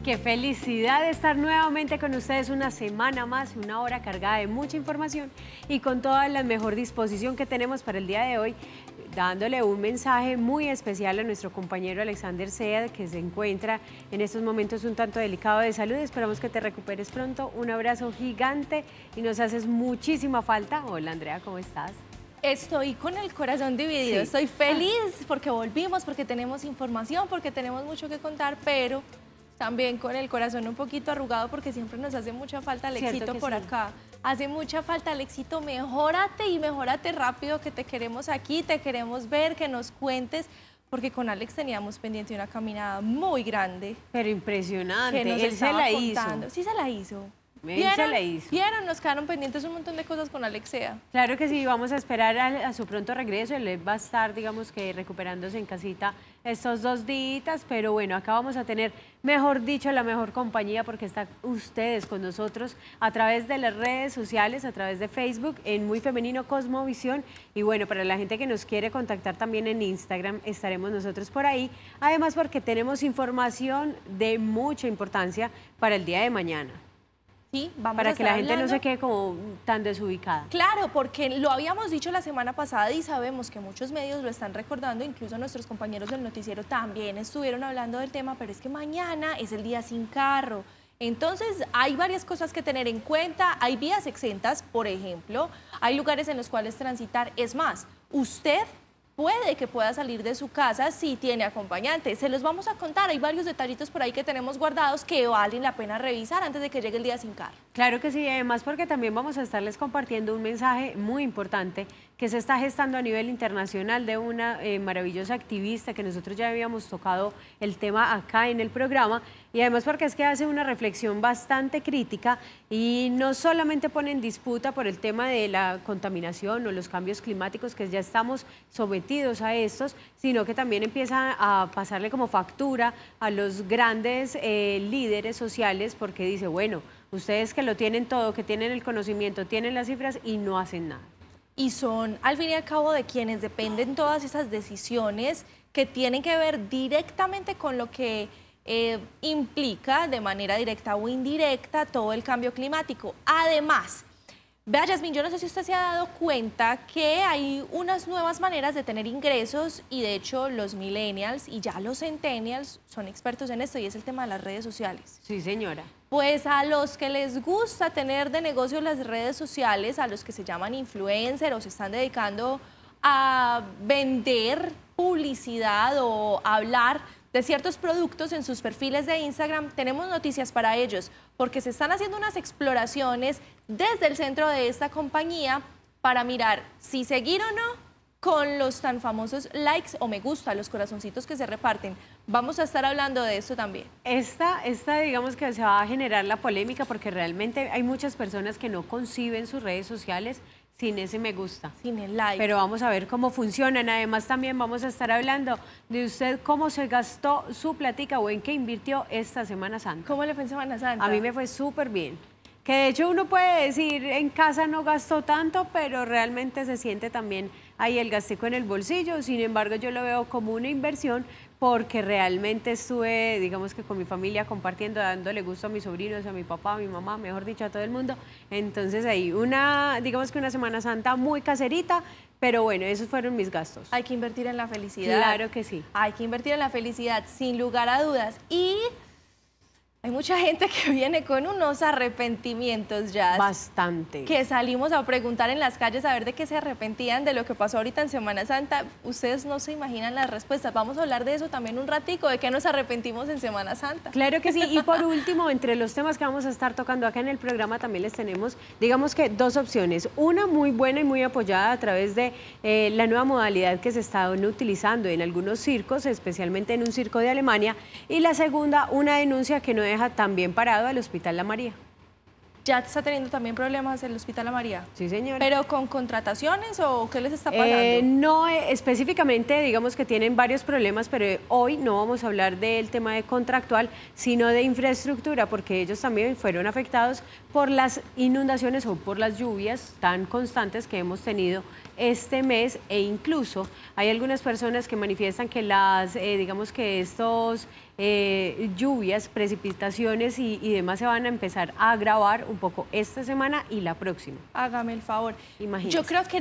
Qué felicidad de estar nuevamente con ustedes una semana más, una hora cargada de mucha información y con toda la mejor disposición que tenemos para el día de hoy, dándole un mensaje muy especial a nuestro compañero Alexander Sea, que se encuentra en estos momentos un tanto delicado de salud. Esperamos que te recuperes pronto. Un abrazo gigante y nos haces muchísima falta. Hola Andrea, ¿cómo estás? Estoy con el corazón dividido, Estoy feliz porque volvimos, porque tenemos información, porque tenemos mucho que contar, pero también con el corazón un poquito arrugado porque siempre nos hace mucha falta Alexito por acá. Hace mucha falta Alexito, mejórate y mejórate rápido, que te queremos aquí, te queremos ver, que nos cuentes, porque con Alex teníamos pendiente una caminada muy grande. Pero impresionante, que nos él se la hizo. Sí se la hizo. ¿Vieron? Nos quedaron pendientes un montón de cosas con Alexea. Claro que sí, vamos a esperar a su pronto regreso. Él va a estar, digamos que recuperándose en casita estos 2 días, pero bueno, acá vamos a tener, mejor dicho, la mejor compañía porque están ustedes con nosotros a través de las redes sociales, a través de Facebook, en Muy Femenino Cosmovisión. Y bueno, para la gente que nos quiere contactar también en Instagram, estaremos nosotros por ahí. Además, porque tenemos información de mucha importancia para el día de mañana. Sí, vamos para a que la gente hablando. no se quede como tan desubicada. Claro, porque lo habíamos dicho la semana pasada y sabemos que muchos medios lo están recordando, incluso nuestros compañeros del noticiero también estuvieron hablando del tema, pero es que mañana es el día sin carro. Entonces hay varias cosas que tener en cuenta, hay vías exentas, por ejemplo, hay lugares en los cuales transitar, es más, usted puede que pueda salir de su casa si tiene acompañante. Se los vamos a contar, hay varios detallitos por ahí que tenemos guardados que valen la pena revisar antes de que llegue el día sin carro. Claro que sí, además porque también vamos a estarles compartiendo un mensaje muy importante que se está gestando a nivel internacional de una maravillosa activista que nosotros ya habíamos tocado el tema acá en el programa, y además porque es que hace una reflexión bastante crítica y no solamente pone en disputa por el tema de la contaminación o los cambios climáticos, que ya estamos sometidos a estos, sino que también empieza a pasarle como factura a los grandes líderes sociales, porque dice, bueno, ustedes que lo tienen todo, que tienen el conocimiento, tienen las cifras y no hacen nada. Y son, al fin y al cabo, de quienes dependen todas esas decisiones que tienen que ver directamente con lo que implica de manera directa o indirecta todo el cambio climático. Además, vea, Yasmín, yo no sé si usted se ha dado cuenta que hay unas nuevas maneras de tener ingresos y de hecho los millennials y ya los centennials son expertos en esto y es el tema de las redes sociales. Sí, señora. Pues a los que les gusta tener de negocio las redes sociales, a los que se llaman influencer o se están dedicando a vender publicidad o a hablar de ciertos productos en sus perfiles de Instagram, tenemos noticias para ellos, porque se están haciendo unas exploraciones desde el centro de esta compañía para mirar si seguir o no con los tan famosos likes o me gusta, los corazoncitos que se reparten. Vamos a estar hablando de eso también. Esta digamos que se va a generar la polémica porque realmente hay muchas personas que no conciben sus redes sociales sin ese me gusta. Sin el like. Pero vamos a ver cómo funcionan. Además también vamos a estar hablando de usted cómo se gastó su platica o en qué invirtió esta Semana Santa. ¿Cómo le fue en Semana Santa? A mí me fue súper bien. Que de hecho uno puede decir en casa no gastó tanto, pero realmente se siente también ahí el gastico en el bolsillo. Sin embargo, yo lo veo como una inversión porque realmente estuve, digamos que con mi familia compartiendo, dándole gusto a mis sobrinos, a mi papá, a mi mamá, mejor dicho, a todo el mundo. Entonces ahí digamos que una Semana Santa muy caserita, pero bueno, esos fueron mis gastos. Hay que invertir en la felicidad. Claro que sí. Hay que invertir en la felicidad, sin lugar a dudas. Y hay mucha gente que viene con unos arrepentimientos ya. Bastante. Que salimos a preguntar en las calles a ver de qué se arrepentían de lo que pasó ahorita en Semana Santa. Ustedes no se imaginan las respuestas. Vamos a hablar de eso también un ratico, de qué nos arrepentimos en Semana Santa. Claro que sí. Y por último, entre los temas que vamos a estar tocando acá en el programa también les tenemos, digamos que 2 opciones. Una muy buena y muy apoyada a través de la nueva modalidad que se está utilizando en algunos circos, especialmente en un circo de Alemania. Y la segunda, una denuncia que no deja también parado al Hospital La María. ¿Ya está teniendo también problemas el Hospital La María? Sí, señora. ¿Pero con contrataciones o qué les está pasando? No, específicamente, digamos que tienen varios problemas, pero hoy no vamos a hablar del tema de contractual, sino de infraestructura, porque ellos también fueron afectados por las inundaciones o por las lluvias tan constantes que hemos tenido este mes, e incluso hay algunas personas que manifiestan que digamos que estos lluvias, precipitaciones y demás se van a empezar a agravar un poco esta semana y la próxima. Hágame el favor. Imagínese, yo creo que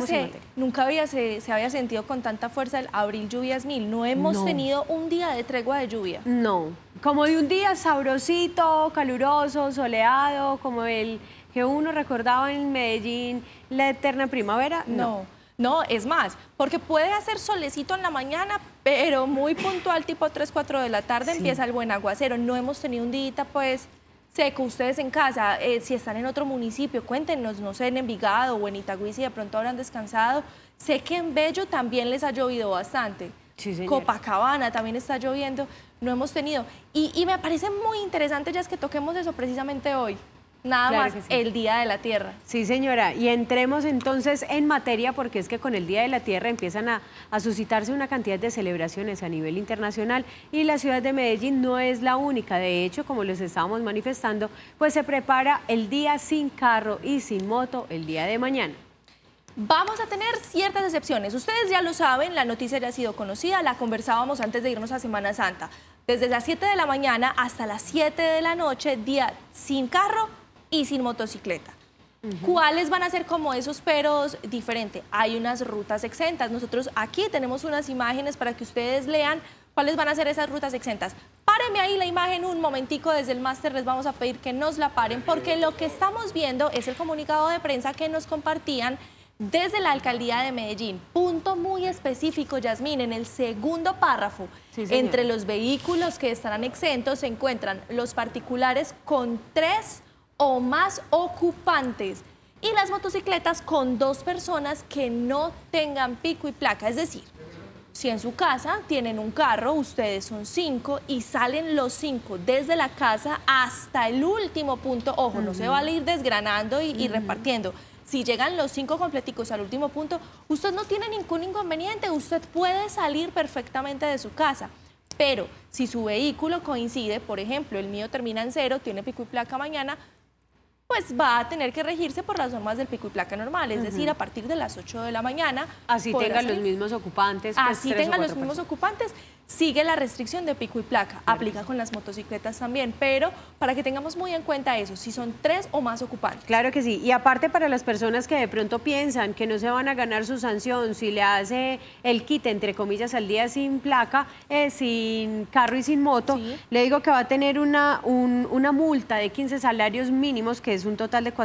nunca se había sentido con tanta fuerza el abril lluvias 1000. No hemos tenido un día de tregua de lluvia. No, como de un día sabrosito, caluroso, soleado, como el que uno recordaba en Medellín, la eterna primavera. No, es más, porque puede hacer solecito en la mañana, pero muy puntual, tipo 3, 4 de la tarde, empieza el buen aguacero. No hemos tenido un día, pues, seco. Ustedes en casa, si están en otro municipio, cuéntenos, no sé, en Envigado o en Itagüí, si de pronto habrán descansado. Sé que en Bello también les ha llovido bastante. Sí, señora. Copacabana también está lloviendo, no hemos tenido. Y me parece muy interesante, ya es que toquemos eso precisamente hoy. Nada más el Día de la Tierra. Sí, señora, y entremos entonces en materia, porque es que con el Día de la Tierra empiezan a suscitarse una cantidad de celebraciones a nivel internacional y la ciudad de Medellín no es la única. De hecho, como les estábamos manifestando, pues se prepara el Día sin carro y sin moto el día de mañana. Vamos a tener ciertas excepciones. Ustedes ya lo saben, la noticia ya ha sido conocida, la conversábamos antes de irnos a Semana Santa. Desde las 7 de la mañana hasta las 7 de la noche, día sin carro y sin motocicleta. ¿Cuáles van a ser como esos peros diferentes? Hay unas rutas exentas. Nosotros aquí tenemos unas imágenes para que ustedes lean cuáles van a ser esas rutas exentas. Párenme ahí la imagen un momentico, desde el máster les vamos a pedir que nos la paren, porque lo que estamos viendo es el comunicado de prensa que nos compartían desde la Alcaldía de Medellín. Punto muy específico, Yasmín, en el segundo párrafo. Entre los vehículos que estarán exentos se encuentran los particulares con 3 o más ocupantes y las motocicletas con 2 personas que no tengan pico y placa. Es decir, si en su casa tienen un carro, ustedes son 5 y salen los 5 desde la casa hasta el último punto. Ojo, no se vale ir desgranando y repartiendo. Si llegan los 5 completicos al último punto, usted no tiene ningún inconveniente, usted puede salir perfectamente de su casa. Pero si su vehículo coincide, por ejemplo, el mío termina en 0, tiene pico y placa mañana, pues va a tener que regirse por las normas del pico y placa normal, es decir, a partir de las 8 de la mañana. Así tengan los mismos ocupantes. Pues así tengan los mismos ocupantes, sigue la restricción de pico y placa, aplica con las motocicletas también, pero para que tengamos muy en cuenta eso, si son 3 o más ocupantes. Claro que sí, y aparte para las personas que de pronto piensan que no se van a ganar su sanción si le hace el quite, entre comillas, al día sin placa, sin carro y sin moto, le digo que va a tener una multa de 15 salarios mínimos, que es un total de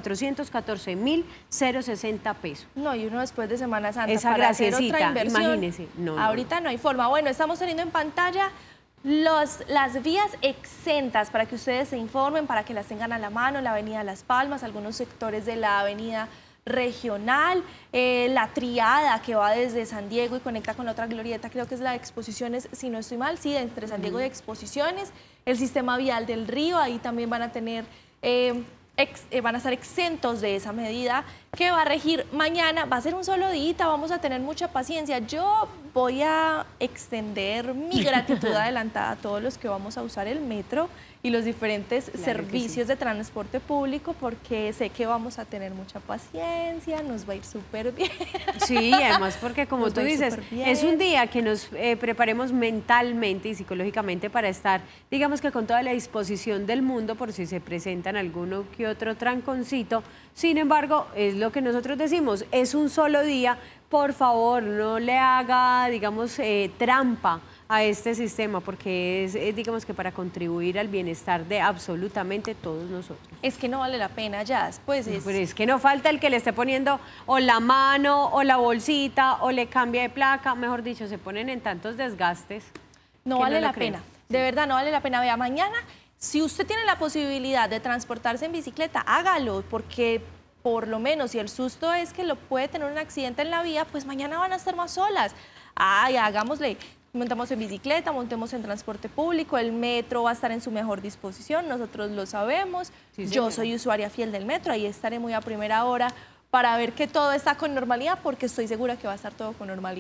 414.060 pesos. No, y uno después de Semana Santa esa para hacer otra inversión, imagínese. Ahorita no hay forma. Bueno, estamos teniendo en pantalla las vías exentas para que ustedes se informen, para que las tengan a la mano: la avenida Las Palmas, algunos sectores de la avenida Regional, la triada que va desde San Diego y conecta con la otra glorieta, creo que es la de Exposiciones, si no estoy mal, sí, entre San Diego y Exposiciones, el sistema vial del Río, ahí también van a tener... van a estar exentos de esa medida que va a regir mañana. Va a ser un solo día, vamos a tener mucha paciencia. Yo voy a extender mi gratitud adelantada a todos los que vamos a usar el metro y los diferentes servicios de transporte público, porque sé que vamos a tener mucha paciencia, nos va a ir súper bien. Sí, además porque como tú dices, es un día que nos preparemos mentalmente y psicológicamente para estar, digamos que con toda la disposición del mundo por si se presentan alguno que otro tranconcito. Sin embargo, es lo que nosotros decimos, es un solo día, por favor, no le haga, digamos, trampa a este sistema, porque es, digamos que para contribuir al bienestar de absolutamente todos nosotros. Es que no vale la pena, Jazz, pues es... Pero es que no falta el que le esté poniendo o la mano o la bolsita o le cambia de placa, mejor dicho, se ponen en tantos desgastes. No vale la pena, de verdad no vale la pena. Vea, mañana, si usted tiene la posibilidad de transportarse en bicicleta, hágalo, porque por lo menos si el susto es que lo puede tener un accidente en la vía, pues mañana van a estar más solas. Ay, hagámosle, montamos en bicicleta, montemos en transporte público, el metro va a estar en su mejor disposición, nosotros lo sabemos. Sí, yo soy usuaria fiel del metro, ahí estaré muy a primera hora para ver que todo está con normalidad, porque estoy segura que va a estar todo con normalidad.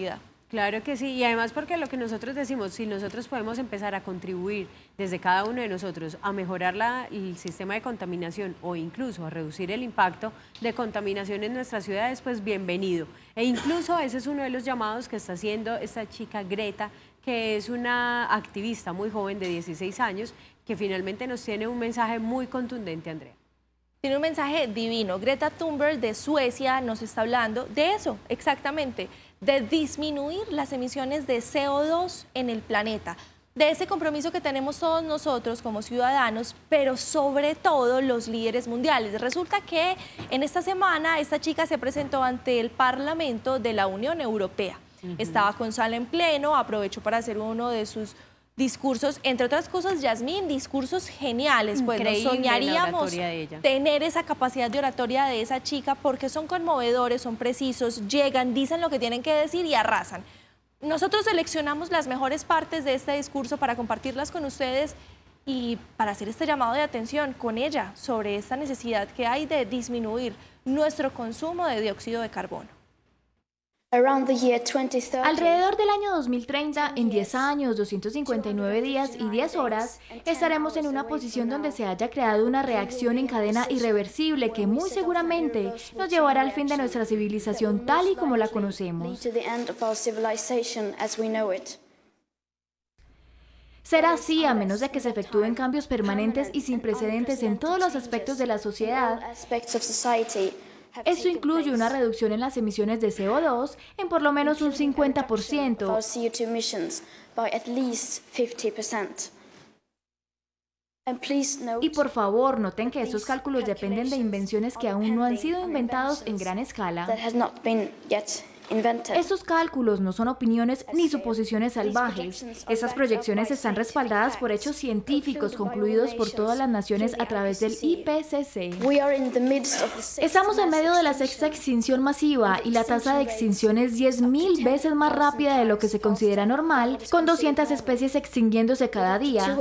Claro que sí, y además porque lo que nosotros decimos, si nosotros podemos empezar a contribuir desde cada uno de nosotros a mejorar el sistema de contaminación o incluso a reducir el impacto de contaminación en nuestras ciudades, pues bienvenido. E incluso ese es uno de los llamados que está haciendo esta chica Greta, que es una activista muy joven de 16 años, que finalmente nos tiene un mensaje muy contundente, Andrea. Tiene un mensaje divino. Greta Thunberg de Suecia nos está hablando de eso, exactamente, de disminuir las emisiones de CO2 en el planeta, de ese compromiso que tenemos todos nosotros como ciudadanos, pero sobre todo los líderes mundiales. Resulta que en esta semana esta chica se presentó ante el Parlamento de la Unión Europea. Estaba con sala en pleno, aprovechó para hacer uno de sus discursos, entre otras cosas, Yasmín, discursos geniales, pues nos soñaríamos tener esa capacidad de oratoria de esa chica porque son conmovedores, son precisos, llegan, dicen lo que tienen que decir y arrasan. Nosotros seleccionamos las mejores partes de este discurso para compartirlas con ustedes y para hacer este llamado de atención con ella sobre esta necesidad que hay de disminuir nuestro consumo de dióxido de carbono. Alrededor del año 2030, en 10 años, 259 días y 10 horas, estaremos en una posición donde se haya creado una reacción en cadena irreversible que muy seguramente nos llevará al fin de nuestra civilización tal y como la conocemos. Será así a menos de que se efectúen cambios permanentes y sin precedentes en todos los aspectos de la sociedad. Esto incluye una reducción en las emisiones de CO2 en por lo menos un 50%. Y por favor, noten que estos cálculos dependen de invenciones que aún no han sido inventados en gran escala. Estos cálculos no son opiniones ni suposiciones salvajes. Estas proyecciones están respaldadas por hechos científicos concluidos por todas las naciones a través del IPCC. Estamos en medio de la sexta extinción masiva y la tasa de extinción es 10.000 veces más rápida de lo que se considera normal, con 200 especies extinguiéndose cada día.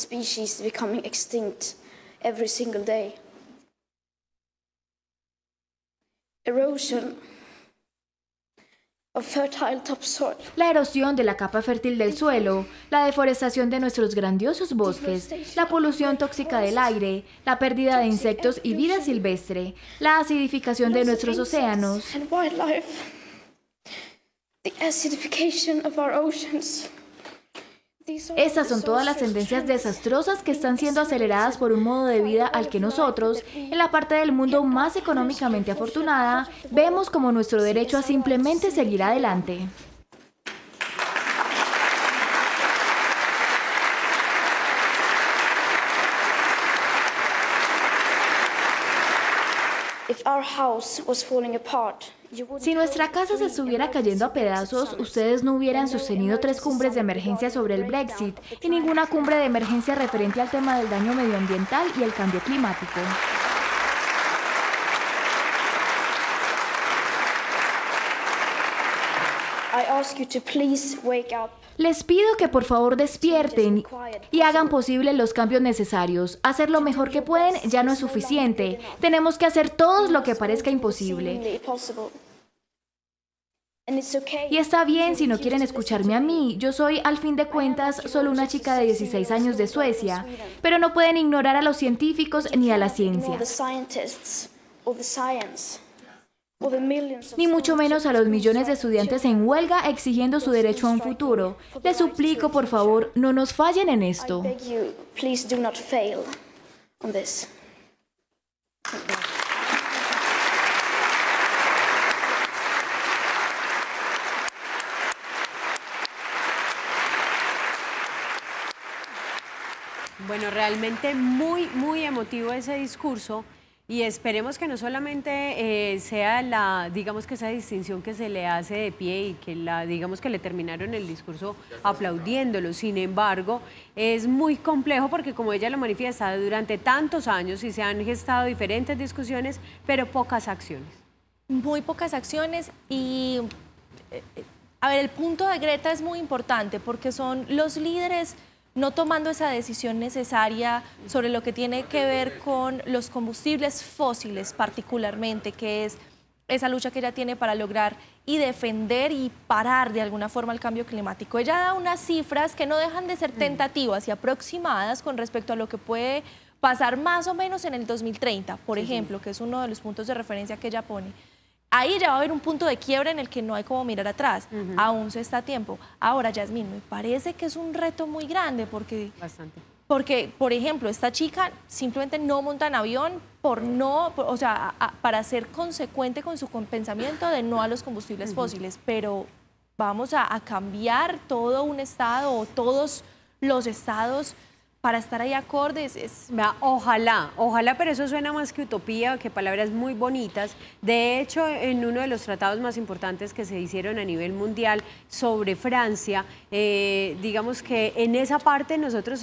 La erosión de la capa fértil del suelo, la deforestación de nuestros grandiosos bosques, la polución tóxica del aire, la pérdida de insectos y vida silvestre, la acidificación de nuestros océanos. Estas son todas las tendencias desastrosas que están siendo aceleradas por un modo de vida al que nosotros, en la parte del mundo más económicamente afortunada, vemos como nuestro derecho a simplemente seguir adelante. Si nuestra casa se estuviera cayendo a pedazos, ustedes no hubieran sostenido 3 cumbres de emergencia sobre el Brexit y ninguna cumbre de emergencia referente al tema del daño medioambiental y el cambio climático. Les pido que por favor despierten y hagan posible los cambios necesarios. Hacer lo mejor que pueden ya no es suficiente. Tenemos que hacer todo lo que parezca imposible. Y está bien si no quieren escucharme a mí. Yo soy, al fin de cuentas, solo una chica de 16 años de Suecia. Pero no pueden ignorar a los científicos ni a la ciencia. Ni mucho menos a los millones de estudiantes en huelga exigiendo su derecho a un futuro. Les suplico, por favor, no nos fallen en esto. Bueno, realmente muy emotivo ese discurso. Y esperemos que no solamente sea digamos que esa distinción que se le hace de pie y que digamos que le terminaron el discurso aplaudiéndolo. Sin embargo, es muy complejo porque como ella lo manifiesta, durante tantos años y se han gestado diferentes discusiones, pero pocas acciones. Muy pocas acciones y, a ver, el punto de Greta es muy importante porque son los líderes no tomando esa decisión necesaria sobre lo que tiene que ver con los combustibles fósiles particularmente, que es esa lucha que ella tiene para lograr y defender y parar de alguna forma el cambio climático. Ella da unas cifras que no dejan de ser tentativas y aproximadas con respecto a lo que puede pasar más o menos en el 2030, por ejemplo, que es uno de los puntos de referencia que ella pone. Ahí ya va a haber un punto de quiebre en el que no hay como mirar atrás, aún se está a tiempo. Ahora, Yasmín, me parece que es un reto muy grande porque... Bastante. Porque, por ejemplo, esta chica simplemente no monta en avión para ser consecuente con su pensamiento de no a los combustibles fósiles, pero vamos a cambiar todo un estado o todos los estados para estar ahí acordes. Ojalá, pero eso suena más que utopía, que palabras muy bonitas. De hecho, en uno de los tratados más importantes que se hicieron a nivel mundial sobre Francia, digamos que en esa parte nosotros...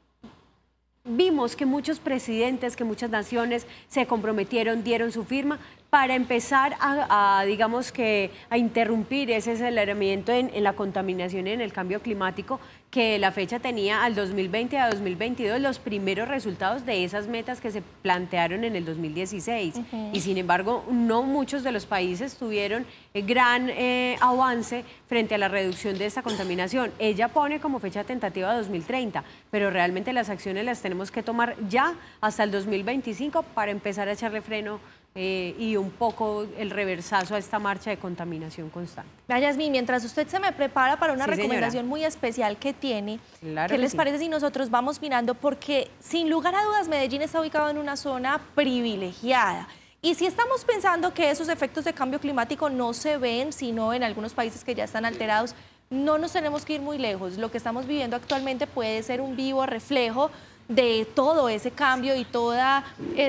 vimos que muchos presidentes, que muchas naciones se comprometieron, dieron su firma para empezar digamos que a interrumpir ese aceleramiento en la contaminación y en el cambio climático, que la fecha tenía al 2020 a 2022 los primeros resultados de esas metas que se plantearon en el 2016. Y sin embargo, no muchos de los países tuvieron gran avance frente a la reducción de esta contaminación. Ella pone como fecha tentativa 2030, pero realmente las acciones las tenemos que tomar ya hasta el 2025 para empezar a echarle freno y un poco el reversazo a esta marcha de contaminación constante. Yasmín, mientras usted se me prepara para una recomendación muy especial que tiene, ¿qué les parece si nosotros vamos mirando? Porque sin lugar a dudas Medellín está ubicado en una zona privilegiada. Y si estamos pensando que esos efectos de cambio climático no se ven, sino en algunos países que ya están alterados, no nos tenemos que ir muy lejos. Lo que estamos viviendo actualmente puede ser un vivo reflejo de todo ese cambio y toda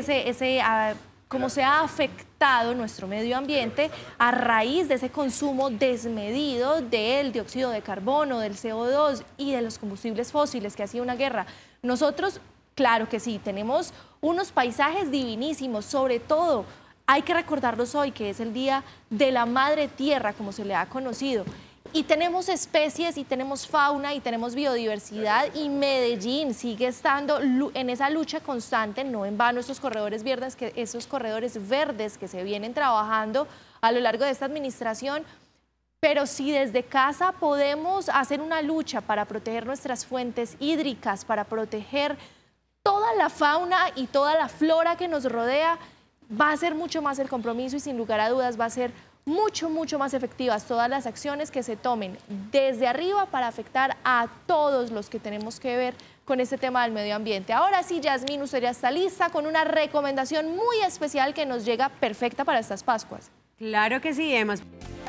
cómo se ha afectado nuestro medio ambiente a raíz de ese consumo desmedido del dióxido de carbono, del CO2 y de los combustibles fósiles, que ha sido una guerra. Nosotros, claro que sí, tenemos unos paisajes divinísimos, sobre todo hay que recordarlos hoy, que es el Día de la Madre Tierra, como se le ha conocido. Y tenemos especies, y tenemos fauna, y tenemos biodiversidad, y Medellín sigue estando en esa lucha constante, no en vano esos corredores verdes que se vienen trabajando a lo largo de esta administración. Pero si desde casa podemos hacer una lucha para proteger nuestras fuentes hídricas, para proteger toda la fauna y toda la flora que nos rodea, va a ser mucho más el compromiso y sin lugar a dudas va a ser mucho más efectivas todas las acciones que se tomen desde arriba para afectar a todos los que tenemos que ver con este tema del medio ambiente. Ahora sí, Yasmín, usted ya está lista con una recomendación muy especial que nos llega perfecta para estas Pascuas. Claro que sí, Emma.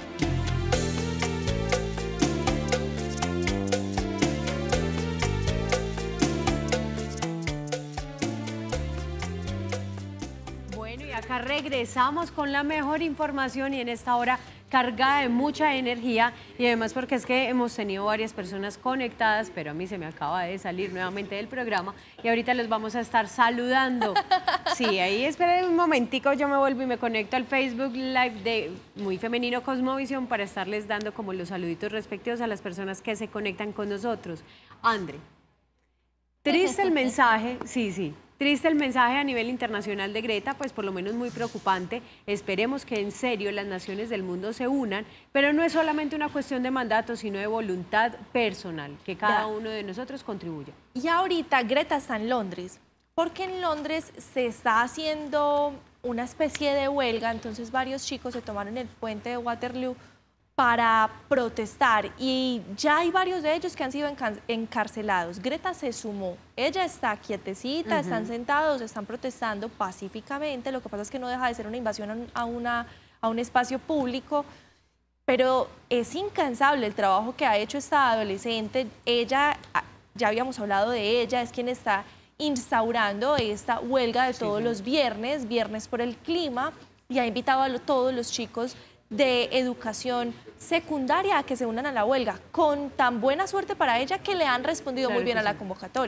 Acá regresamos con la mejor información y en esta hora cargada de mucha energía y además porque es que hemos tenido varias personas conectadas, pero a mí se me acaba de salir nuevamente del programa y ahorita los vamos a estar saludando. Sí, ahí esperen un momentico, yo me vuelvo y me conecto al Facebook Live de Muy Femenino Cosmovisión para estarles dando como los saluditos respectivos a las personas que se conectan con nosotros. Andre, triste el mensaje, sí. Triste el mensaje a nivel internacional de Greta, pues por lo menos muy preocupante. Esperemos que en serio las naciones del mundo se unan, pero no es solamente una cuestión de mandato, sino de voluntad personal, que cada uno de nosotros contribuya. Y ahorita Greta está en Londres, porque en Londres se está haciendo una especie de huelga, entonces varios chicos se tomaron el puente de Waterloo para protestar y ya hay varios de ellos que han sido encarcelados. Greta se sumó, ella está quietecita, están sentados, están protestando pacíficamente, lo que pasa es que no deja de ser una invasión a un espacio público, pero es incansable el trabajo que ha hecho esta adolescente. Ella, ya habíamos hablado de ella, es quien está instaurando esta huelga de todos los viernes por el clima, y ha invitado a todos los chicos de educación secundaria a que se unan a la huelga, con tan buena suerte para ella que le han respondido muy bien a la convocatoria.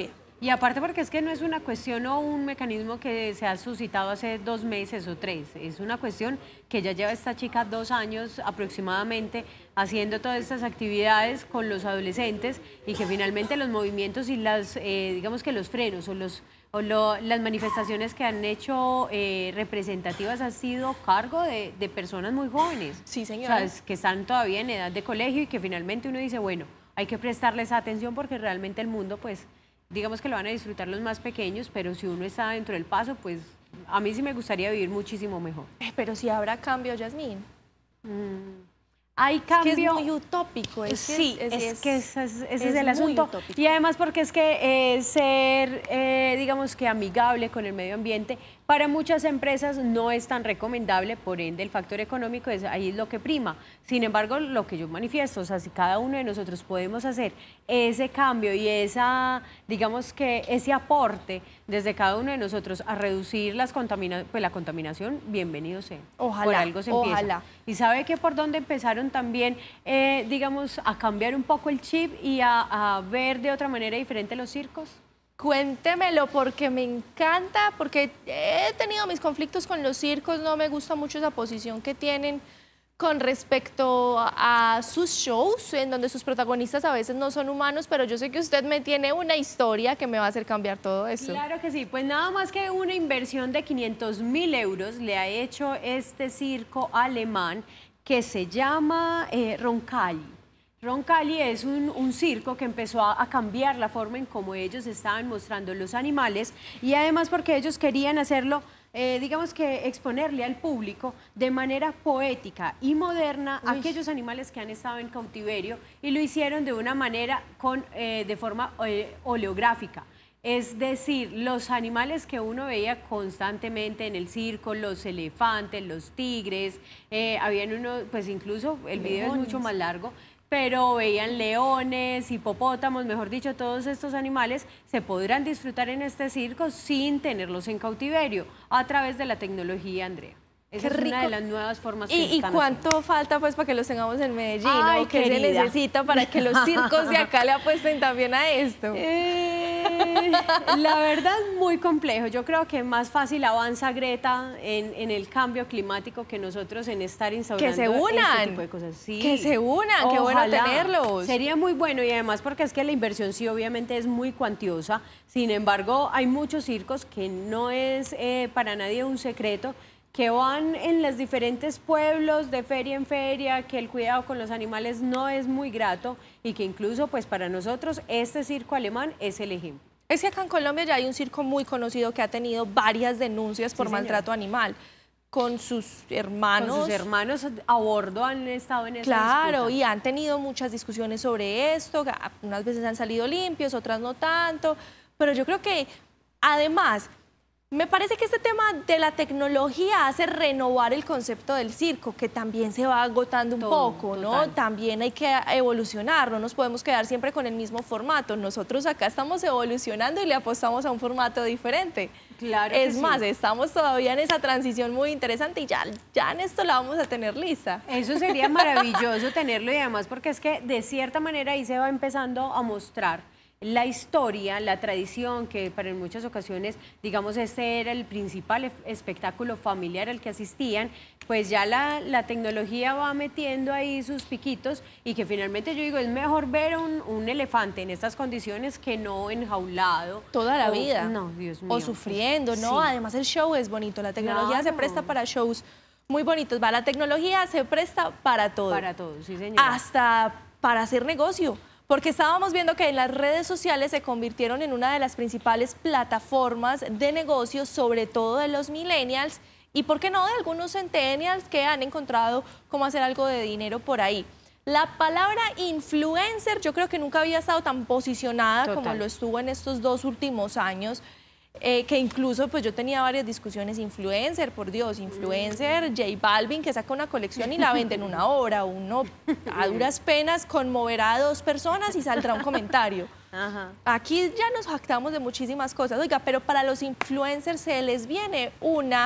Y aparte porque es que no es una cuestión o un mecanismo que se ha suscitado hace 2 meses o 3, es una cuestión que ya lleva esta chica 2 años aproximadamente haciendo todas estas actividades con los adolescentes y que finalmente los movimientos y las, digamos que los frenos o las manifestaciones que han hecho representativas han sido cargo de personas muy jóvenes. Sí, señora. O sea, que están todavía en edad de colegio y que finalmente uno dice, bueno, hay que prestarles atención porque realmente el mundo, pues, digamos que lo van a disfrutar los más pequeños, pero si uno está dentro del paso, pues a mí sí me gustaría vivir muchísimo mejor. Pero si habrá cambio, Yasmín. Hay cambio. Es que es muy utópico. Sí, ese es el asunto. Utópico. Y además porque es que ser, digamos que amigable con el medio ambiente, para muchas empresas no es tan recomendable, por ende el factor económico es ahí lo que prima. Sin embargo, lo que yo manifiesto, o sea, si cada uno de nosotros podemos hacer ese cambio y digamos que ese aporte desde cada uno de nosotros a reducir la contaminación, bienvenido sea. Ojalá, por algo se empieza. Ojalá. Y sabe que por dónde empezaron también, digamos, a cambiar un poco el chip y a ver de otra manera diferente los circos. Cuéntemelo porque me encanta, porque he tenido mis conflictos con los circos, no me gusta mucho esa posición que tienen con respecto a sus shows, en donde sus protagonistas a veces no son humanos, pero yo sé que usted me tiene una historia que me va a hacer cambiar todo eso. Claro que sí, pues nada más que una inversión de 500.000 euros le ha hecho este circo alemán que se llama Roncalli. Roncalli es un circo que empezó a cambiar la forma en cómo ellos estaban mostrando los animales y además porque ellos querían hacerlo, digamos que exponerle al público de manera poética y moderna a aquellos animales que han estado en cautiverio y lo hicieron de una manera de forma oleográfica. Es decir, los animales que uno veía constantemente en el circo, los elefantes, los tigres, habían uno, pues incluso el video es mucho más largo, pero veían leones, hipopótamos, mejor dicho, todos estos animales se podrán disfrutar en este circo sin tenerlos en cautiverio a través de la tecnología, Andrea. Esa es una de las nuevas formas que ¿Y cuánto haciendo. Falta pues para que los tengamos en Medellín? Ay, ¿Qué se necesita para que los circos de acá le apuesten también a esto? La verdad, muy complejo. Yo creo que más fácil avanza Greta en el cambio climático que nosotros en estar instaurando que se unan, este tipo de cosas. Sí. Que se unan, qué bueno tenerlos. Sería muy bueno y además porque es que la inversión sí obviamente es muy cuantiosa. Sin embargo, hay muchos circos que no es para nadie un secreto, que van en los diferentes pueblos de feria en feria, que el cuidado con los animales no es muy grato y que incluso pues para nosotros este circo alemán es el ejemplo. Es que acá en Colombia ya hay un circo muy conocido que ha tenido varias denuncias por maltrato animal. Con sus hermanos. Con sus hermanos a bordo han estado en esa Claro, disputa. y han tenido muchas discusiones sobre esto, unas veces han salido limpios, otras no tanto, pero yo creo que además me parece que este tema de la tecnología hace renovar el concepto del circo, que también se va agotando un poco, ¿no? Total. También hay que evolucionar, no nos podemos quedar siempre con el mismo formato. Nosotros acá estamos evolucionando y le apostamos a un formato diferente. Claro es que más, sí. estamos todavía en esa transición muy interesante y ya en esto la vamos a tener lista. Eso sería maravilloso tenerlo y además porque es que de cierta manera ahí se va empezando a mostrar la historia, la tradición, que para en muchas ocasiones, digamos, este era el principal espectáculo familiar al que asistían, pues ya la tecnología va metiendo ahí sus piquitos y que finalmente yo digo, es mejor ver un elefante en estas condiciones que no enjaulado. Toda la vida. No, Dios mío. O sufriendo, ¿no? Sí. Además el show es bonito, la tecnología se Claro. presta para shows muy bonitos. La tecnología se presta para todo. Para todo, sí señora. Hasta para hacer negocio. Porque estábamos viendo que en las redes sociales se convirtieron en una de las principales plataformas de negocios, sobre todo de los millennials y, ¿por qué no?, de algunos centennials que han encontrado cómo hacer algo de dinero por ahí. La palabra influencer yo creo que nunca había estado tan posicionada Total. como lo estuvo en estos 2 últimos años. Que incluso pues yo tenía varias discusiones, influencer, por Dios, influencer, J Balvin que saca una colección y la vende en 1 hora, uno a duras penas conmoverá a 2 personas y saldrá un comentario. Ajá. Aquí ya nos jactamos de muchísimas cosas, oiga, pero para los influencers se les viene una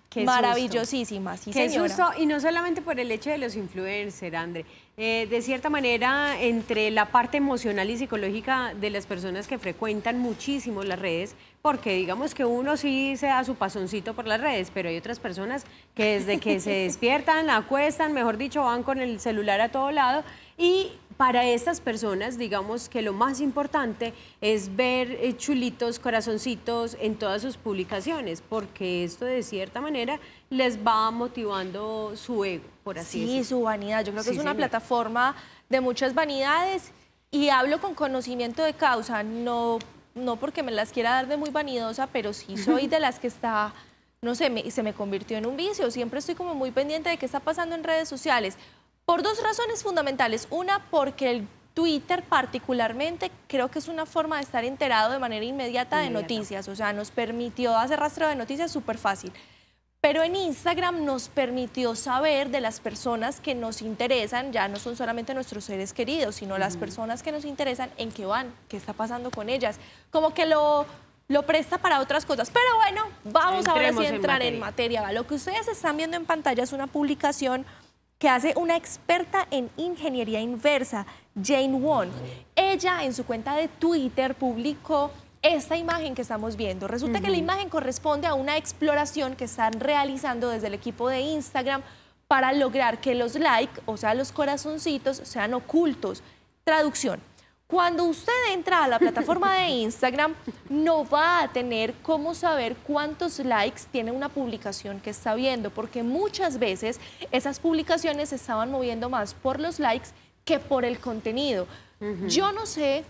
maravillosísima, sí, Qué señora. susto, y no solamente por el hecho de los influencers, André. De cierta manera, entre la parte emocional y psicológica de las personas que frecuentan muchísimo las redes, porque digamos que uno sí se da su pasoncito por las redes, pero hay otras personas que desde que se despiertan, acuestan, mejor dicho, van con el celular a todo lado, y para estas personas, digamos que lo más importante es ver chulitos, corazoncitos en todas sus publicaciones, porque esto de cierta manera les va motivando su ego, por así decirlo. Sí, su vanidad. Yo creo que es una plataforma de muchas vanidades y hablo con conocimiento de causa, no porque me las quiera dar de muy vanidosa, pero sí soy de las que está, no sé, se me convirtió en un vicio. Siempre estoy como muy pendiente de qué está pasando en redes sociales. Por dos razones fundamentales. Una, porque el Twitter particularmente creo que es una forma de estar enterado de manera inmediata de noticias. O sea, nos permitió hacer rastreo de noticias súper fácil. Pero en Instagram nos permitió saber de las personas que nos interesan, ya no son solamente nuestros seres queridos, sino las personas que nos interesan, en qué van, qué está pasando con ellas. Como que lo presta para otras cosas. Pero bueno, vamos ahora sí a entrar en materia. Lo que ustedes están viendo en pantalla es una publicación que hace una experta en ingeniería inversa, Jane Won. Ella en su cuenta de Twitter publicó esta imagen que estamos viendo. Resulta que la imagen corresponde a una exploración que están realizando desde el equipo de Instagram para lograr que los likes, o sea, los corazoncitos, sean ocultos. Traducción. Cuando usted entra a la plataforma de Instagram, no va a tener cómo saber cuántos likes tiene una publicación que está viendo, porque muchas veces esas publicaciones se estaban moviendo más por los likes que por el contenido. Yo no sé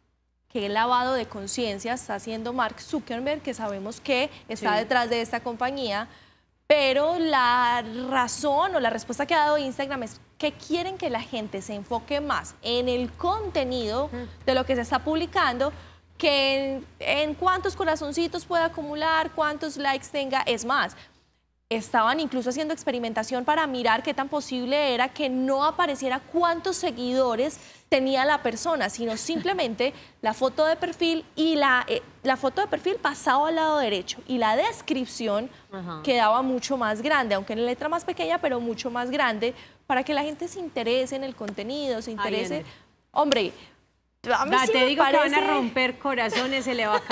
qué lavado de conciencia está haciendo Mark Zuckerberg, que sabemos que está detrás de esta compañía, pero la razón o la respuesta que ha dado Instagram es que quieren que la gente se enfoque más en el contenido de lo que se está publicando que en cuántos corazoncitos puede acumular, cuántos likes tenga. Es más, estaban incluso haciendo experimentación para mirar qué tan posible era que no apareciera cuántos seguidores tenía la persona, sino simplemente la foto de perfil y la foto de perfil pasaba al lado derecho y la descripción quedaba mucho más grande, aunque en letra más pequeña, pero mucho más grande, para que la gente se interese en el contenido, se interese. Hombre, a mí sí te digo parece... que van a romper corazones, se le va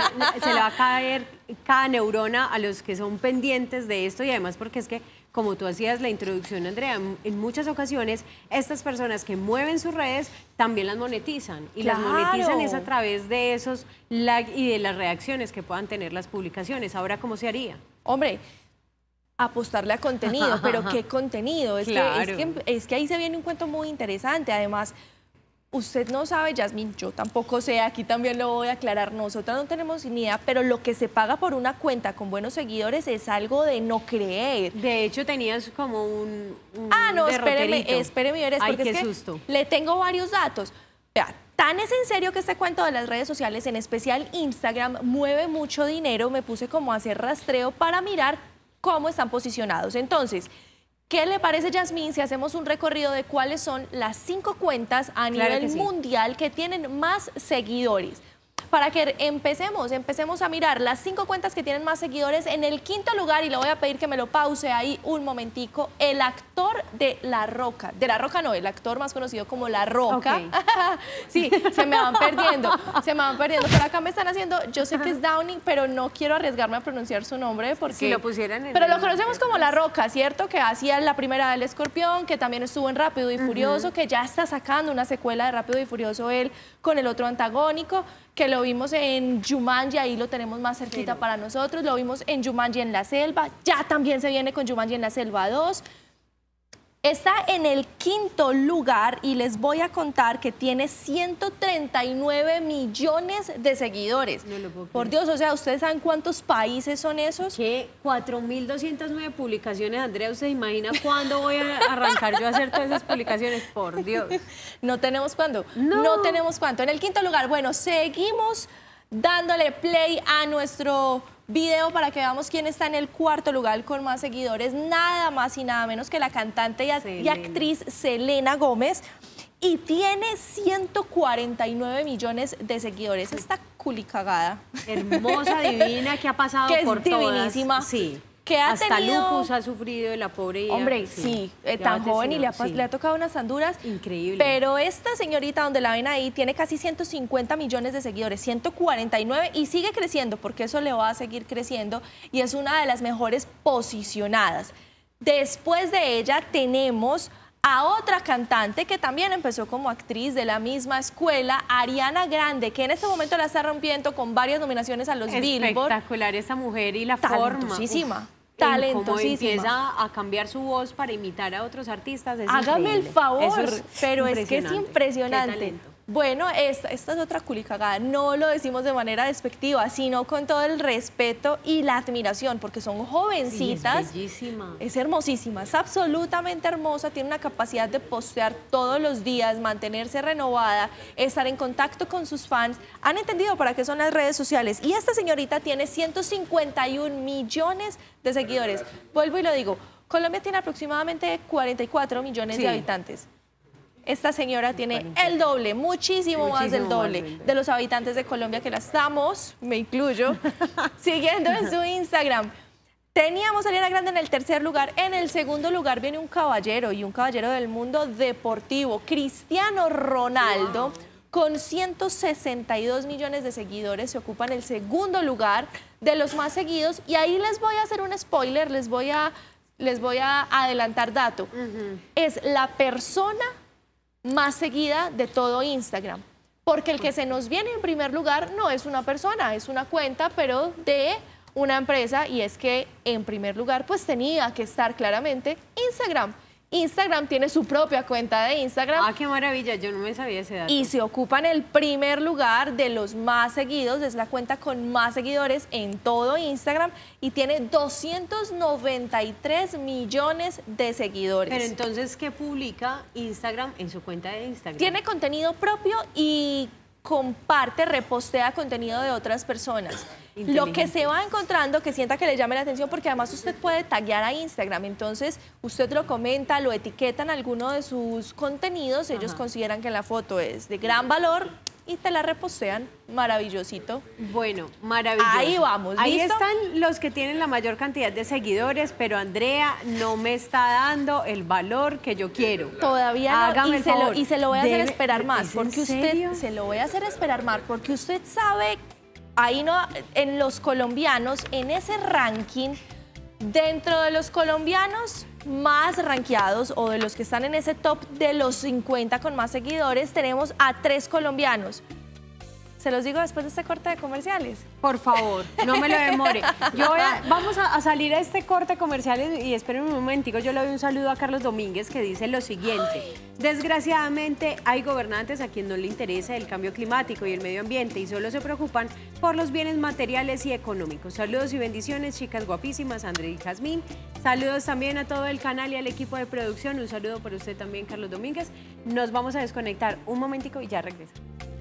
a caer cada neurona a los que son pendientes de esto, y además porque es que, como tú hacías la introducción, Andrea, en muchas ocasiones estas personas que mueven sus redes también las monetizan, y las monetizan es a través de esos likes y de las reacciones que puedan tener las publicaciones. Ahora, ¿cómo se haría? Hombre, apostarle a contenido, pero ¿qué contenido? Es que ahí se viene un cuento muy interesante. Además, usted no sabe, Yasmín, yo tampoco sé, aquí también lo voy a aclarar, nosotras no tenemos ni idea, pero lo que se paga por una cuenta con buenos seguidores es algo de no creer. De hecho, tenías como un no, espéreme, porque qué es que susto. Le tengo varios datos. Vea, tan es en serio que este cuento de las redes sociales, en especial Instagram, mueve mucho dinero. Me puse como a hacer rastreo para mirar cómo están posicionados. Entonces, ¿qué le parece, Yasmín, si hacemos un recorrido de cuáles son las 5 cuentas a nivel mundial que tienen más seguidores? Para que empecemos a mirar las 5 cuentas que tienen más seguidores. En el quinto lugar, y le voy a pedir que me lo pause ahí un momentico, el actor de La Roca. De La Roca no, el actor más conocido como La Roca. Sí, se me van perdiendo. Por acá me están haciendo, yo sé que es Downing, pero no quiero arriesgarme a pronunciar su nombre porque... Si lo pusieran en pero lo conocemos como La Roca, ¿cierto? Que hacía la primera del Escorpión, que también estuvo en Rápido y Furioso, que ya está sacando una secuela de Rápido y Furioso él con el otro antagónico, que lo vimos en Jumanji, ahí lo tenemos más cerquita para nosotros, lo vimos en Jumanji en la Selva, ya también se viene con Jumanji en la Selva 2. Está en el quinto lugar y les voy a contar que tiene 139 millones de seguidores. No lo puedo creer. Por Dios, o sea, ¿ustedes saben cuántos países son esos? ¿Qué? 4.209 publicaciones, Andrea. ¿Usted imagina cuándo voy a arrancar yo a hacer todas esas publicaciones? Por Dios. No tenemos cuándo. No tenemos cuánto. En el quinto lugar, bueno, seguimos dándole play a nuestro video para que veamos quién está en el cuarto lugar con más seguidores, nada más y nada menos que la cantante y actriz Selena Gómez, y tiene 149 millones de seguidores. Esta culicagada. Hermosa, divina, que ha pasado que por es divinísima. Todas. Sí. que ha Hasta tenido... lupus ha sufrido de la pobre. Hombre, sí, tan joven y le ha tocado unas anduras. Increíble. Pero esta señorita, donde la ven ahí, tiene casi 150 millones de seguidores, 149, y sigue creciendo, porque eso le va a seguir creciendo, y es una de las mejores posicionadas. Después de ella tenemos a otra cantante que también empezó como actriz de la misma escuela, Ariana Grande, que en este momento la está rompiendo con varias nominaciones a los Billboard. Espectacular esa mujer y la forma. Talentosísima. Talentosísima. Cómo empieza a cambiar su voz para imitar a otros artistas. Es Hágame increíble. el favor, Eso pero es que es Qué impresionante. talento. Bueno, esta es otra culicagada, no lo decimos de manera despectiva, sino con todo el respeto y la admiración, porque son jovencitas. Sí, es bellísima. Es hermosísima, es absolutamente hermosa, tiene una capacidad de postear todos los días, mantenerse renovada, estar en contacto con sus fans. Han entendido para qué son las redes sociales, y esta señorita tiene 151 millones de seguidores. Vuelvo y lo digo, Colombia tiene aproximadamente 44 millones de habitantes. Esta señora tiene el doble, muchísimo más del doble de los habitantes de Colombia, que la estamos, me incluyo, siguiendo en su Instagram. Teníamos a Ariana Grande en el tercer lugar. En el segundo lugar viene un caballero, y un caballero del mundo deportivo, Cristiano Ronaldo, con 162 millones de seguidores, se ocupa en el segundo lugar de los más seguidos. Y ahí les voy a hacer un spoiler, les voy a adelantar dato. Es la persona más seguida de todo Instagram, porque el que se nos viene en primer lugar no es una persona, es una cuenta, pero de una empresa, y es que en primer lugar pues tenía que estar claramente Instagram. Instagram tiene su propia cuenta de Instagram. Ah, qué maravilla, yo no me sabía ese dato. Y se ocupa en el primer lugar de los más seguidos, es la cuenta con más seguidores en todo Instagram, y tiene 293 millones de seguidores. Pero entonces, ¿qué publica Instagram en su cuenta de Instagram? Tiene contenido propio y comparte, repostea contenido de otras personas. Lo que se va encontrando, que sienta que le llame la atención, porque además usted puede taguear a Instagram, entonces usted lo comenta, lo etiqueta en alguno de sus contenidos, ellos consideran que la foto es de gran valor y te la repostean. Maravillosito. Bueno, maravilloso. Ahí vamos, ¿listo? Ahí están los que tienen la mayor cantidad de seguidores, pero Andrea no me está dando el valor que yo quiero. Todavía no. Hágame el favor. Y se lo voy a hacer esperar más, porque usted se lo voy a hacer esperar más, porque usted sabe, ahí no, en los colombianos, en ese ranking, dentro de los colombianos más rankeados, o de los que están en ese top de los 50 con más seguidores, tenemos a 3 colombianos. Se los digo después de este corte de comerciales. Por favor, no me lo demore. Vamos a salir a este corte comercial y esperen un momentico. Yo le doy un saludo a Carlos Domínguez, que dice lo siguiente. Desgraciadamente hay gobernantes a quien no le interesa el cambio climático y el medio ambiente y solo se preocupan por los bienes materiales y económicos. Saludos y bendiciones, chicas guapísimas, Andrea y Jazmín. Saludos también a todo el canal y al equipo de producción. Un saludo por usted también, Carlos Domínguez. Nos vamos a desconectar un momentico y ya regresamos.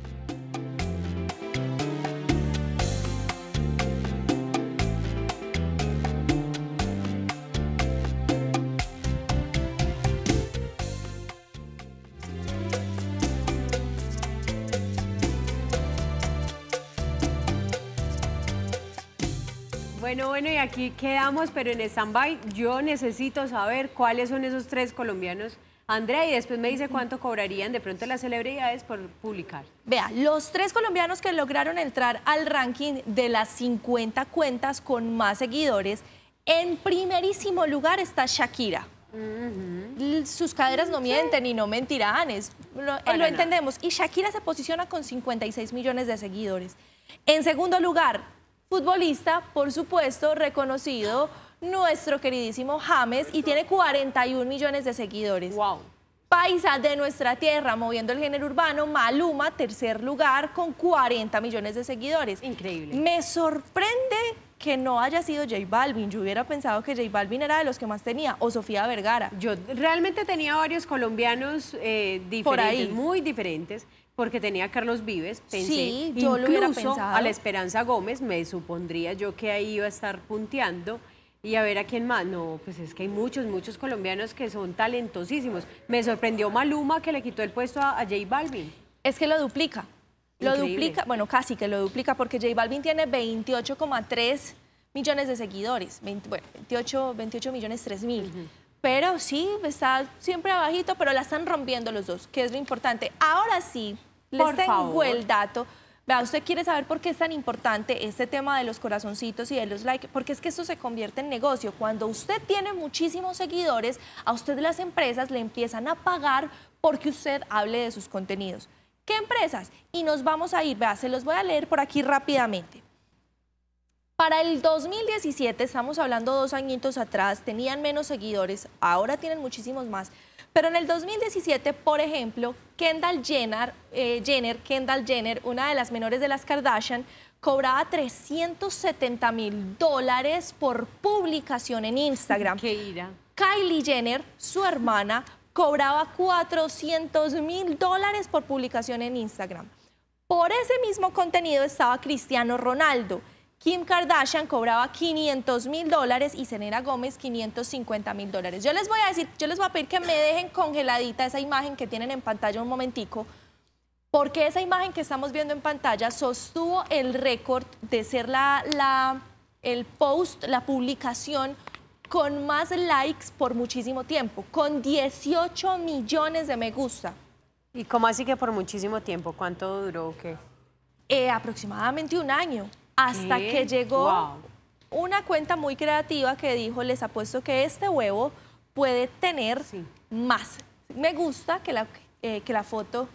Bueno, y aquí quedamos, pero en stand-by. Yo necesito saber cuáles son esos 3 colombianos, Andrea, y después me dice cuánto cobrarían de pronto las celebridades por publicar. Vea, los 3 colombianos que lograron entrar al ranking de las 50 cuentas con más seguidores, en primerísimo lugar está Shakira. Sus caderas no mienten y no mentirán, lo entendemos. Y Shakira se posiciona con 56 millones de seguidores. En segundo lugar, futbolista, por supuesto, reconocido, nuestro queridísimo James, y tiene 41 millones de seguidores. Wow. Paisa de nuestra tierra, moviendo el género urbano, Maluma, tercer lugar, con 40 millones de seguidores. Increíble. Me sorprende que no haya sido J Balvin. Yo hubiera pensado que J Balvin era de los que más tenía, o Sofía Vergara. Yo realmente tenía varios colombianos diferentes, por ahí, muy diferentes, porque tenía a Carlos Vives, pensé, sí, yo lo hubiera pensado. A la Esperanza Gómez, me supondría yo que ahí iba a estar punteando, y a ver a quién más. No, pues es que hay muchos colombianos que son talentosísimos. Me sorprendió Maluma, que le quitó el puesto a J Balvin. Es que lo duplica. Lo Increíble. duplica, bueno, casi que lo duplica, porque J Balvin tiene 28,3 millones de seguidores, 28 millones 3.000. Pero sí, está siempre abajito, pero la están rompiendo los dos, que es lo importante. Ahora sí, les tengo el dato. Vea, usted quiere saber por qué es tan importante este tema de los corazoncitos y de los likes, porque es que esto se convierte en negocio. Cuando usted tiene muchísimos seguidores, a usted las empresas le empiezan a pagar porque usted hable de sus contenidos. ¿Qué empresas? Y nos vamos a ir, vea, se los voy a leer por aquí rápidamente. Para el 2017, estamos hablando 2 añitos atrás, tenían menos seguidores, ahora tienen muchísimos más. Pero en el 2017, por ejemplo, Kendall Jenner, una de las menores de las Kardashian, cobraba $370.000 por publicación en Instagram. ¡Qué ira! Kylie Jenner, su hermana, cobraba $400.000 por publicación en Instagram. Por ese mismo contenido estaba Cristiano Ronaldo. Kim Kardashian cobraba $500.000 y Selena Gómez $550.000. Yo les voy a pedir que me dejen congeladita esa imagen que tienen en pantalla un momentico, porque esa imagen que estamos viendo en pantalla sostuvo el récord de ser la publicación con más likes por muchísimo tiempo, con 18 millones de me gusta. ¿Y cómo así que por muchísimo tiempo? ¿Cuánto duró o qué? Aproximadamente 1 año. Hasta que llegó una cuenta muy creativa que dijo, les apuesto que este huevo puede tener más me gusta que la foto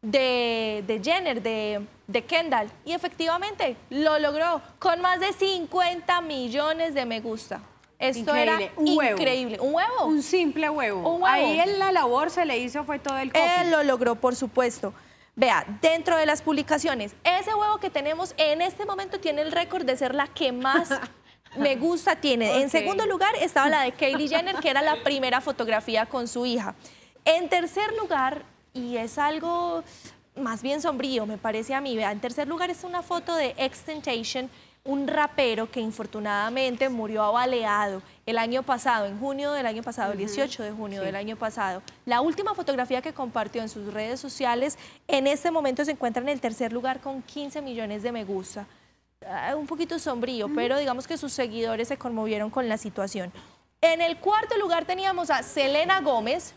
de Jenner, de Kendall. Y efectivamente lo logró con más de 50 millones de me gusta. Esto era increíble. ¿Un huevo? Un simple huevo. Un huevo. Ahí la labor se le hizo, fue todo el copy. Él lo logró, por supuesto. Vea, dentro de las publicaciones, ese huevo que tenemos en este momento tiene el récord de ser la que más me gusta tiene. En segundo lugar estaba la de Kylie Jenner, que era la primera fotografía con su hija. En tercer lugar, y es algo más bien sombrío, me parece a mí, vea, en tercer lugar es una foto de XXXTentacion, un rapero que infortunadamente murió abaleado el año pasado, en junio del año pasado, el 18 de junio del año pasado. La última fotografía que compartió en sus redes sociales en este momento se encuentra en el tercer lugar con 15 millones de me gusta. Un poquito sombrío, pero digamos que sus seguidores se conmovieron con la situación. En el cuarto lugar teníamos a Selena Gómez.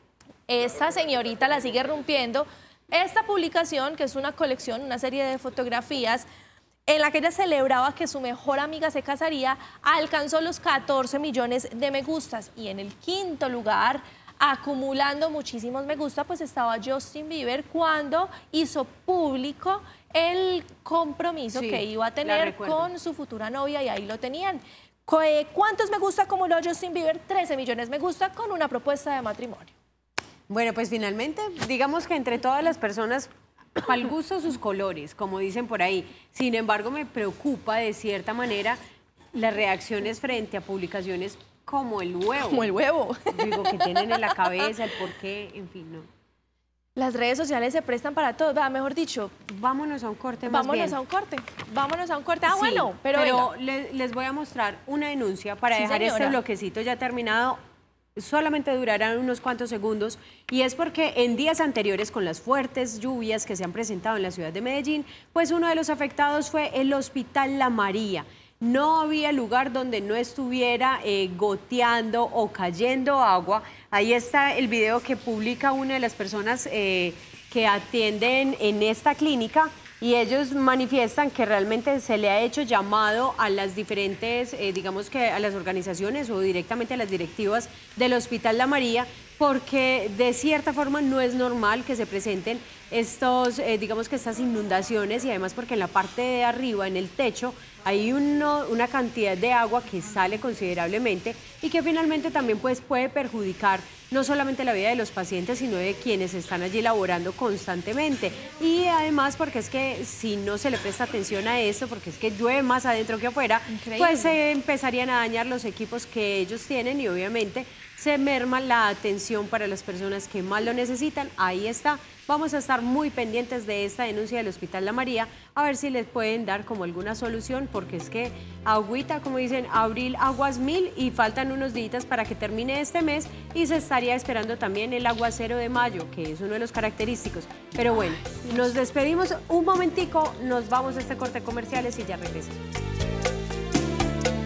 Esta señorita la sigue rompiendo. Esta publicación, que es una colección, una serie de fotografías, en la que ella celebraba que su mejor amiga se casaría, alcanzó los 14 millones de me gustas. Y en el quinto lugar, acumulando muchísimos me gusta, pues estaba Justin Bieber cuando hizo público el compromiso que iba a tener con su futura novia, y ahí lo tenían. ¿Cuántos me gusta acumuló Justin Bieber? 13 millones me gusta con una propuesta de matrimonio. Bueno, pues finalmente, digamos que entre todas las personas, al gusto sus colores, como dicen por ahí. Sin embargo, me preocupa de cierta manera las reacciones frente a publicaciones como el huevo. Como el huevo. Digo, que tienen en la cabeza el por qué, en fin, no. Las redes sociales se prestan para todo, mejor dicho. Vámonos a un corte más bien. Vámonos a un corte. Ah, sí, bueno, pero les voy a mostrar una denuncia para dejar este bloquecito ya terminado. Solamente durarán unos cuantos segundos, y es porque en días anteriores, con las fuertes lluvias que se han presentado en la ciudad de Medellín, pues uno de los afectados fue el Hospital La María. No había lugar donde no estuviera goteando o cayendo agua. Ahí está el video que publica una de las personas que atienden en esta clínica, y ellos manifiestan que realmente se le ha hecho llamado a las diferentes, digamos que a las organizaciones o directamente a las directivas del Hospital La María, porque de cierta forma no es normal que se presenten estos, digamos que estas inundaciones, y además porque en la parte de arriba, en el techo, hay una cantidad de agua que sale considerablemente y que finalmente también pues, puede perjudicar no solamente la vida de los pacientes, sino de quienes están allí laborando constantemente. Y además porque es que si no se le presta atención a esto, porque es que llueve más adentro que afuera, pues se empezarían a dañar los equipos que ellos tienen, y obviamente se merma la atención para las personas que más lo necesitan. Ahí está. Vamos a estar muy pendientes de esta denuncia del Hospital La María, a ver si les pueden dar como alguna solución, porque es que agüita, como dicen, abril aguas mil, y faltan unos días para que termine este mes, y se estaría esperando también el aguacero de mayo, que es uno de los característicos. Pero bueno, nos despedimos un momentico, nos vamos a este corte comerciales y ya regresamos.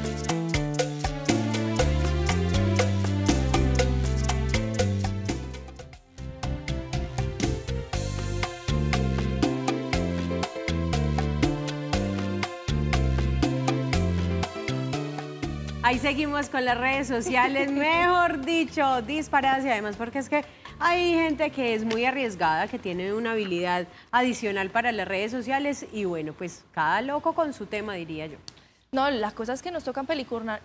Ahí seguimos con las redes sociales, mejor dicho, disparadas, y además porque es que hay gente que es muy arriesgada, que tiene una habilidad adicional para las redes sociales y bueno, pues cada loco con su tema, diría yo. No, las cosas que nos tocan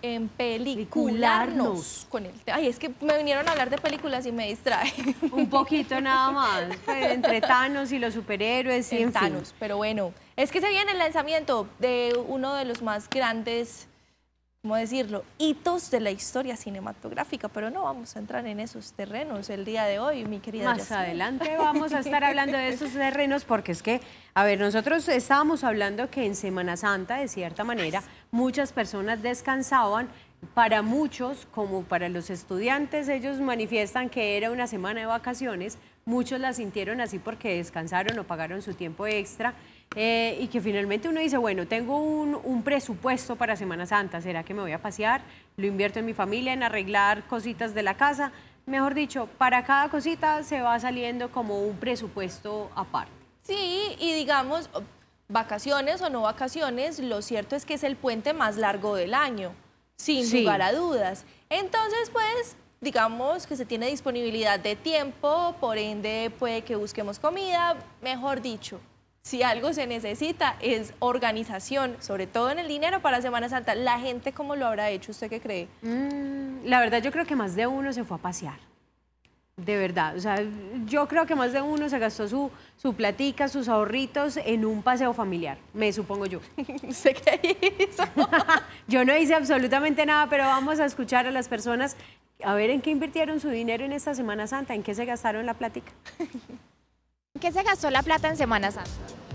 pelicularnos con el tema. Ay, es que me vinieron a hablar de películas y me distrae. Un poquito nada más, pues, entre Thanos y los superhéroes y en Thanos, fin. pero bueno, es que se viene el lanzamiento de uno de los más grandes, ¿cómo decirlo?, hitos de la historia cinematográfica, pero no vamos a entrar en esos terrenos el día de hoy, mi querida Más Yasmín. adelante vamos a estar hablando de estos terrenos porque es que, a ver, nosotros estábamos hablando que en Semana Santa, de cierta manera, muchas personas descansaban. Para muchos, como para los estudiantes, ellos manifiestan que era una semana de vacaciones, muchos la sintieron así porque descansaron o pagaron su tiempo extra y que finalmente uno dice, bueno, tengo un presupuesto para Semana Santa, ¿será que me voy a pasear? Lo invierto en mi familia, en arreglar cositas de la casa. Mejor dicho, para cada cosita se va saliendo como un presupuesto aparte. Sí, y digamos, vacaciones o no vacaciones, lo cierto es que es el puente más largo del año. Sin lugar a dudas. Entonces, pues, digamos que se tiene disponibilidad de tiempo, por ende puede que busquemos comida. Mejor dicho, si algo se necesita es organización, sobre todo en el dinero para Semana Santa. ¿La gente cómo lo habrá hecho? ¿Usted qué cree? La verdad, yo creo que más de uno se fue a pasear. De verdad, o sea, yo creo que más de uno se gastó su platica, sus ahorritos en un paseo familiar, me supongo yo. ¿Usted qué hizo? Yo no hice absolutamente nada, pero vamos a escuchar a las personas a ver en qué invirtieron su dinero en esta Semana Santa, en qué se gastaron la platica. ¿En qué se gastó la plata en Semana Santa?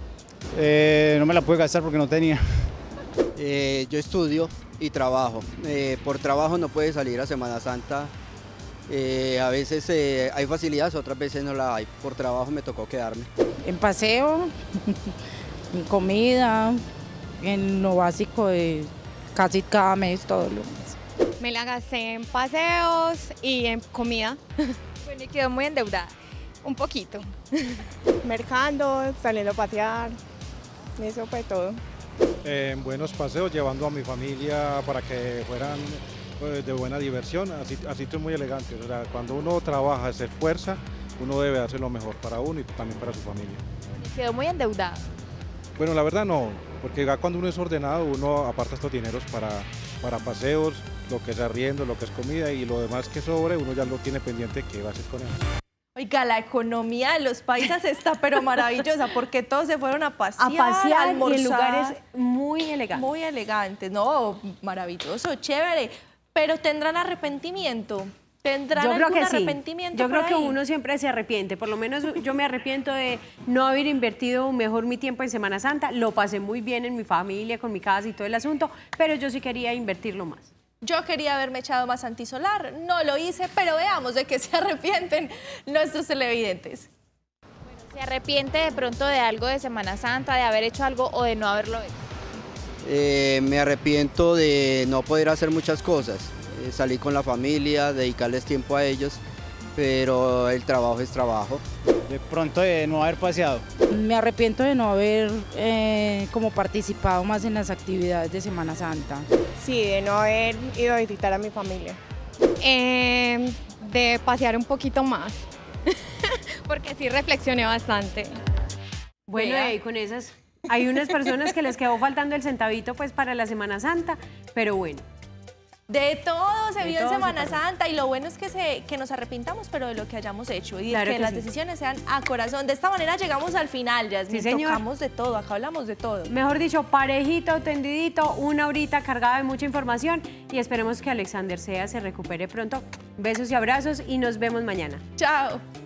No me la pude gastar porque no tenía. Yo estudio y trabajo. Por trabajo no puede salir a Semana Santa. A veces hay facilidades, otras veces no la hay. Por trabajo me tocó quedarme. En paseo, en comida, en lo básico de casi cada mes, todos los meses. Me la gasté en paseos y en comida. Bueno, y quedó muy endeudada. Un poquito. Mercando, saliendo a pasear, eso fue todo. En buenos paseos, llevando a mi familia para que fueran de buena diversión, así estoy muy elegante. O sea, cuando uno trabaja, se esfuerza, uno debe hacer lo mejor para uno y también para su familia. Y quedó muy endeudada. Bueno, la verdad no, porque ya cuando uno es ordenado, uno aparta estos dineros para paseos, lo que es arriendo, lo que es comida y lo demás que sobre, uno ya lo tiene pendiente qué va a hacer con él. Oiga, la economía de los paisas está pero maravillosa porque todos se fueron a pasear, y en almorzar. lugares muy elegantes. Muy elegantes, no, maravilloso, chévere. Pero ¿tendrán arrepentimiento? ¿Tendrán algún arrepentimiento? Yo creo que ahí? uno siempre se arrepiente, por lo menos yo me arrepiento de no haber invertido mejor mi tiempo en Semana Santa. Lo pasé muy bien en mi familia, con mi casa y todo el asunto, pero yo sí quería invertirlo más. Yo quería haberme echado más antisolar, no lo hice, pero veamos de qué se arrepienten nuestros televidentes. Bueno, ¿se arrepiente de pronto de algo de Semana Santa, de haber hecho algo o de no haberlo hecho? Me arrepiento de no poder hacer muchas cosas. Salir con la familia, dedicarles tiempo a ellos, pero el trabajo es trabajo. De pronto de no haber paseado. Me arrepiento de no haber como participado más en las actividades de Semana Santa. Sí, de no haber ido a visitar a mi familia. De pasear un poquito más, porque sí reflexioné bastante. Bueno, y con esas, hay unas personas que les quedó faltando el centavito pues para la Semana Santa, pero bueno. De todo se vio en Semana se Santa y lo bueno es que nos arrepintamos, pero de lo que hayamos hecho y Claro que que las sí. decisiones sean a corazón. De esta manera llegamos al final, Yasmín. Sí, señor. Tocamos de todo, acá hablamos de todo. Mejor dicho, parejito, tendidito, una horita cargada de mucha información y esperemos que Alexander Sea se recupere pronto. Besos y abrazos y nos vemos mañana. Chao.